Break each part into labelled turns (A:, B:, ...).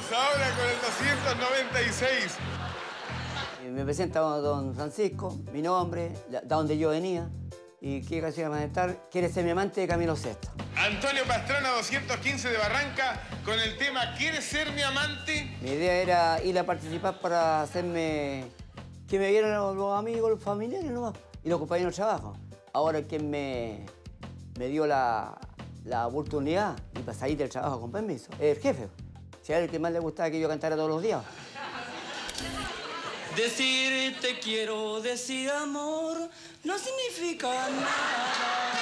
A: Vamos ahora con el 296.
B: Me presenta don Francisco, mi nombre, de donde yo venía. Y qué canción va a estar. Quiere ser mi amante de Camilo Sesto.
A: Antonio Pastrana, 215 de Barranca, con el tema ¿Quieres ser mi amante?
B: Mi idea era ir a participar para hacerme... que me vieran los amigos, los familiares nomás, y los compañeros de trabajo. Ahora quien me dio la oportunidad y para salir del trabajo con permiso es el jefe. Si a él el que más le gustaba que yo cantara todos los días.
C: Decir te quiero, decir amor, no significa nada.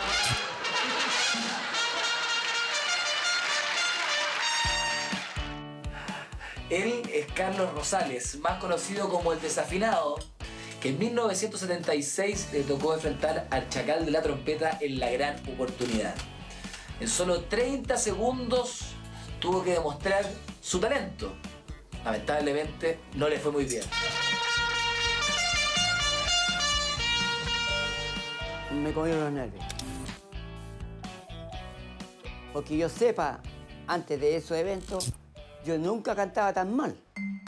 D: Él es Carlos Rosales, más conocido como El Desafinado, que en 1976 le tocó enfrentar al Chacal de la Trompeta en La Gran Oportunidad. En solo 30 segundos tuvo que demostrar su talento. Lamentablemente no le fue muy bien.
B: Me comieron los nervios. Porque yo sepa, antes de esos eventos, yo nunca cantaba tan mal.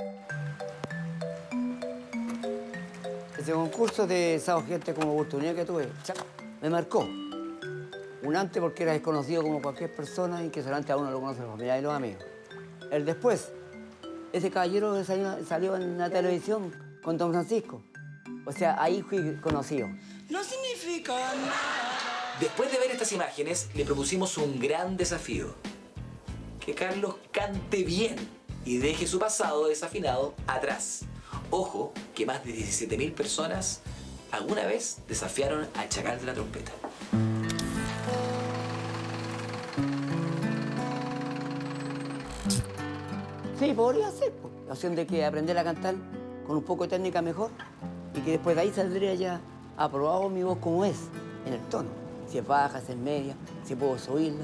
B: Ese concurso de Sábado Gigante como oportunidad que tuve, me marcó. Un antes porque era desconocido como cualquier persona y que solamente a uno lo conoce la familia y los amigos. El después, ese caballero que salió en la televisión con don Francisco. O sea, ahí fui conocido.
C: No significa nada.
D: Después de ver estas imágenes, le propusimos un gran desafío. Que Carlos cante bien y deje su pasado desafinado atrás. Ojo, que más de 17.000 personas alguna vez desafiaron al Chacal de la Trompeta.
B: Sí, podría ser, pues. La opción de que aprender a cantar con un poco de técnica mejor y que después de ahí saldría ya aprobado mi voz como es, en el tono. Si es baja, si es media, si puedo subirla.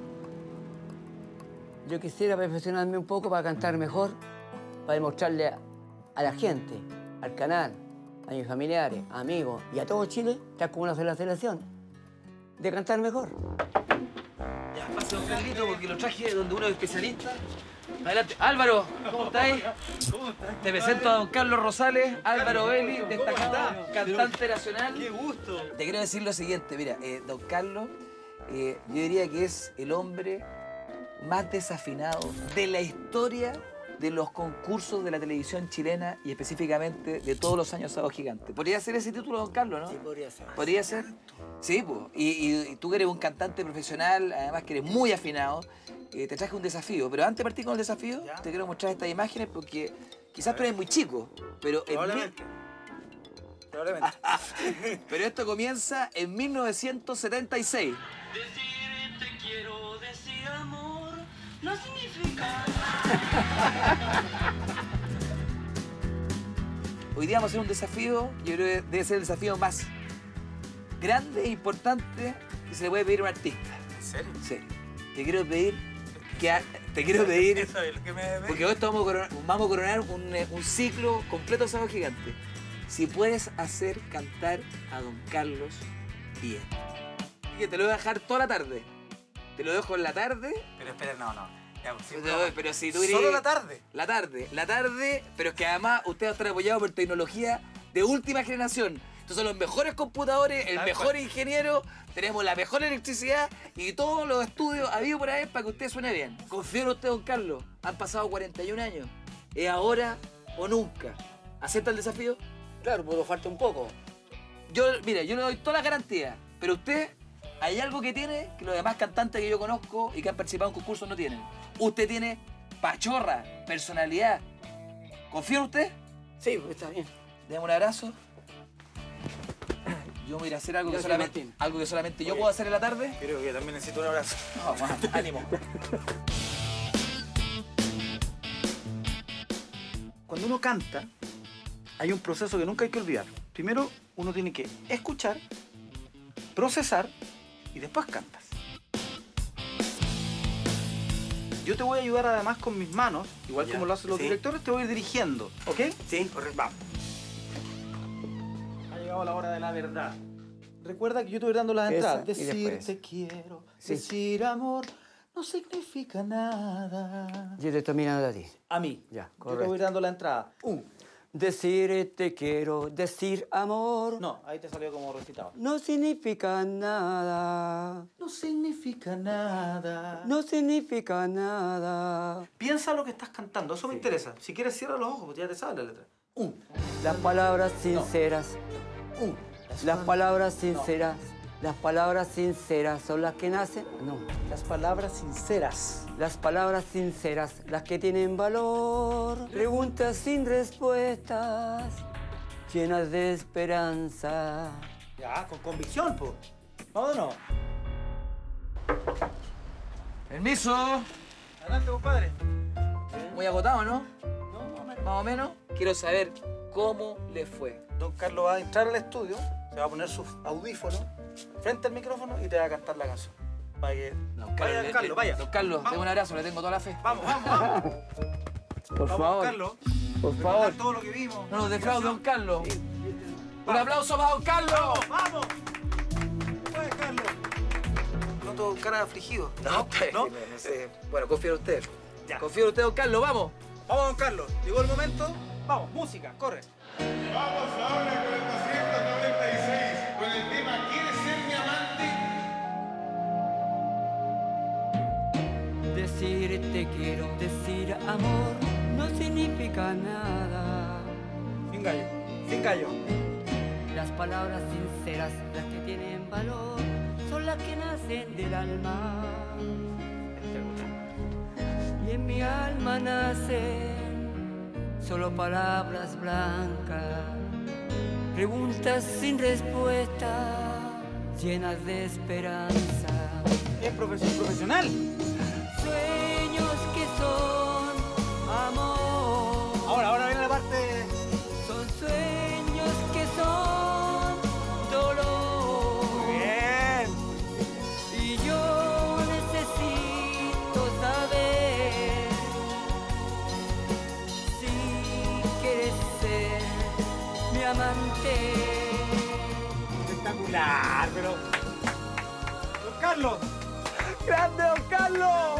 B: Yo quisiera perfeccionarme un poco para cantar mejor, para demostrarle a la gente, al canal, a mis familiares, amigos y a todo Chile, tal como lo hace la selección, de cantar mejor.
D: Ya, pase don Carlito porque lo traje donde uno es especialista. Adelante. Álvaro, ¿cómo estáis?
E: ¿Cómo estás?
D: Te presento a don Carlos Rosales, Álvaro Belli, destacado cantante nacional.
E: ¡Qué gusto!
D: Te quiero decir lo siguiente, mira, don Carlos, yo diría que es el hombre más desafinado de la historia de los concursos de la televisión chilena y específicamente de todos los años Sábado Gigante. ¿Podría ser ese título, don Carlos, no?
B: Sí, podría ser.
D: ¿Podría ser? Sí, pues. Y tú que eres un cantante profesional, además que eres muy afinado, te traje un desafío. Pero antes de partir con el desafío, te quiero mostrar estas imágenes porque quizás tú eres muy chico, pero
E: Probablemente. Probablemente.
D: pero esto comienza en 1976.
C: Decir te quiero, decir amor, no significa
D: Hoy día vamos a hacer un desafío, yo creo que debe ser el desafío más grande e importante que se le puede pedir a un artista.
E: ¿En serio?
D: Sí. Te quiero pedir te quiero pedir,
E: Eso es lo que me
D: porque hoy vamos a coronar un ciclo completo de Sábado Gigante. Si puedes hacer cantar a don Carlos bien. Que te lo voy a dejar toda la tarde. Te lo dejo en la tarde.
E: Pero espera, no. Ya, pues,
D: Pero si tú
E: ¿Solo la tarde?
D: La tarde, pero es que además ustedes están apoyados por tecnología de última generación. Estos son los mejores computadores, el mejor ingeniero, tenemos la mejor electricidad y todos los estudios habido por ahí para que usted suene bien. Confío en usted, don Carlos. Han pasado 41 años. ¿Es ahora o nunca? ¿Acepta el desafío?
B: Claro, pero falta un poco.
D: Mira, yo le doy todas las garantías, pero usted, hay algo que tiene que los demás cantantes que yo conozco y que han participado en concursos no tienen. Usted tiene pachorra, personalidad. ¿Confía en usted?
B: Sí, pues está bien.
D: Deme un abrazo. Yo voy a ir a hacer algo que solamente yo puedo hacer en la tarde.
E: Creo que también necesito un abrazo.
D: Vamos, ánimo.
E: Cuando uno canta, hay un proceso que nunca hay que olvidar. Primero, uno tiene que escuchar, procesar y después cantas. Yo te voy a ayudar además con mis manos, igual como lo hacen los directores, te voy a ir dirigiendo, ¿ok?
B: Sí, correcto.
E: Vamos. Ha llegado la hora de la verdad. Recuerda que yo te voy dando las entradas.
B: Esa, y
E: Decir
B: después.
E: te quiero,
B: Sí.
E: decir amor, no significa nada.
B: Yo te estoy mirando a ti.
E: A mí.
B: Ya,
E: Yo te
B: correcto.
E: voy dando la entrada.
B: Decir te quiero, decir amor.
E: No, ahí te salió como recitado.
B: No significa nada.
E: No significa nada.
B: No significa nada.
E: Piensa lo que estás cantando, eso me interesa. Si quieres, cierra los ojos, ya te sabes la letra.
B: Las palabras sinceras. Las palabras sinceras. Las palabras sinceras son las que nacen. No.
E: Las palabras sinceras.
B: Las palabras sinceras, las que tienen valor. Preguntas sin respuestas, llenas de esperanza.
E: Ya, con convicción, po. ¿No o no?
D: Permiso.
E: Adelante, compadre.
D: Muy agotado, ¿no?
E: No,
D: Más o menos. Quiero saber cómo le fue.
E: Don Carlos va a entrar al estudio, se va a poner sus audífonos frente al micrófono y te va a cantar la canción. Para que... Vaya, don Carlos, vaya.
D: Don Carlos,
E: Vamos.
D: denme un abrazo, le tengo toda la fe.
E: Vamos, vamos, vamos.
B: Por
E: Vamos,
B: favor,
E: don Carlos.
B: por
E: Recordar
B: favor.
E: todo lo que vimos.
D: No nos defraude, don Carlos. Un aplauso para don Carlos.
E: ¡Vamos! Pues, Carlos. Noto cara afligido.
D: No,
E: ¿No?
D: no sé. Bueno, confío en usted.
E: Ya.
D: Confío en usted, don Carlos, vamos.
E: Vamos, don Carlos. Llegó el momento. Vamos, música, corre.
A: Vamos ahora con el 296, con el tema ¿Quieres ser mi amante?
B: Decir te quiero, decir amor, no significa nada.
E: Sin gallo. Sin gallo.
B: Las palabras sinceras, las que tienen valor, son las que nacen del alma. Y en mi alma nacen solo palabras blancas, preguntas sin respuesta, llenas de esperanza.
E: Es profesional.
B: Sueños que son amor.
E: Ahora viene la parte...
B: Son sueños que son dolor.
E: Bien.
B: Y yo necesito saber si quieres ser mi amante.
E: Espectacular, pero... Don Carlos.
D: ¡Grande, don Carlos!